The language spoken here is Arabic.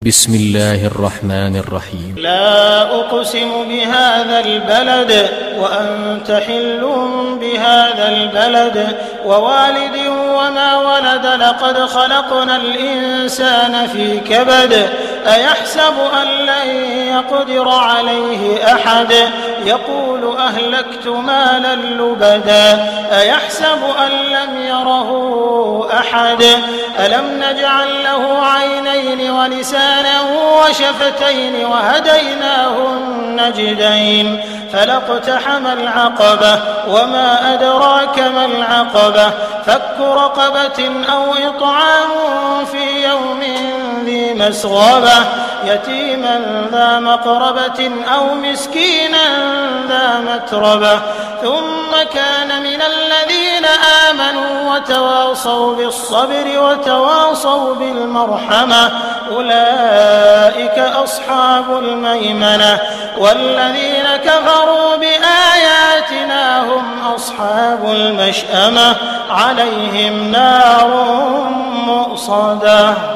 بسم الله الرحمن الرحيم. لا أقسم بهذا البلد وأنت حل بهذا البلد ووالد وما ولد لقد خلقنا الإنسان في كبد أيحسب أن لن يقدر عليه أحد يقول أهلكت مالا لبدا أيحسب أن لم يره أحد ألم نجعل له عينين ولسانا وشفتين وهديناه النجدين فلاقتحم العقبة وما أدراك ما العقبة فك رقبة أو إطعام في يوم ذي مسغبة يتيما ذا مقربة أو مسكينا ذا متربة ثم كان من الذين آمنوا وتواصوا بالصبر وتواصوا بالمرحمة أولئك أصحاب الميمنة والذين كفروا بآياتنا هم أصحاب المشأمة عليهم نار مؤصدة.